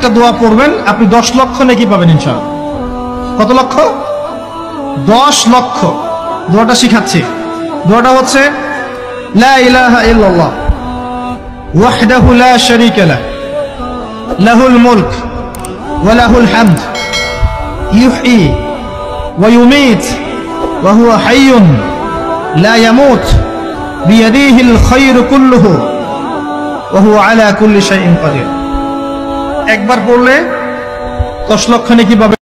একটা দোয়া পড়বেন, আপনি 10 লক্ষ নেকি পাবেন ইনশাআল্লাহ। কত লক্ষ? 10 লক্ষ। দোয়াটা শিখাচ্ছি। দোয়াটা হচ্ছে লা ইলাহা ইল্লাল্লাহ ওয়াহদাহু লা শারীকা লাহ লাহুল মুলক ওয়া লাহুল হামদ ইউহয়ী ওয়া ইউমীত ওয়া হুয়া হাইয়্যুন লা ইয়ামুত বিয়াদিহিল খায়রু কুল্লুহু ওয়া হুয়া আলা কুল্লি শাইইন কাদির। একবার পড়লে 10 লক্ষ নেকি পাবেন।